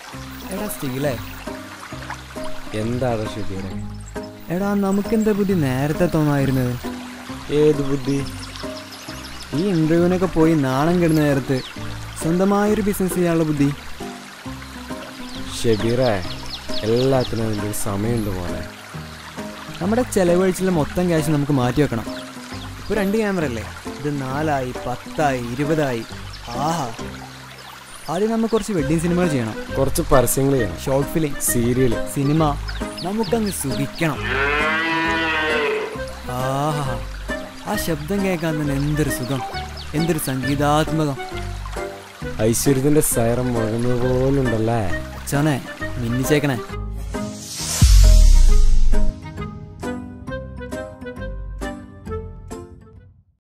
എടാ സ്റ്റീലേ, എന്താണ് ഷബീറെ? എടാ നമുക്കെന്താ ബുദ്ധി നേരത്തെ തോന്നായിരുന്നത്? ഏത് ബുദ്ധി? ഈ ഇൻ്റർവ്യൂവിനൊക്കെ പോയി നാണം കെടുന്ന നേരത്ത് സ്വന്തമായൊരു ബിസിനസ് ചെയ്യാനുള്ള ബുദ്ധി. ഷബീറെ, എല്ലാത്തിനും അതിൻ്റെ ഒരു സമയമുണ്ട് പോലെ. നമ്മുടെ ചെലവഴിച്ചുള്ള മൊത്തം ക്യാഷ് നമുക്ക് മാറ്റി വെക്കണം. ഇപ്പോൾ 2 ക്യാമറ അല്ലേ, ഇത് 4 ആയി 10 ആയി 20 ആയി. ആഹാ, ആദ്യം നമുക്ക് കുറച്ച് വെഡ്ഡിങ് സിനിമകൾ ചെയ്യണം, കുറച്ച് പരസ്യങ്ങൾ ചെയ്യണം, ഷോർട്ട് ഫിലിം, സീരിയൽ, സിനിമ. നമുക്കങ്ങ് സുഖിക്കണം. ആഹാ, ആ ശബ്ദം കേൾക്കാൻ തന്നെ എന്തൊരു സുഖം, എന്തൊരു സംഗീതാത്മകം. ഐശ്വര്യത്തിൻ്റെ സൈറം മുഴങ്ങുന്നത് പോലുണ്ടല്ലേ. അച്ഛനെ മിന്നിച്ചേക്കണേ.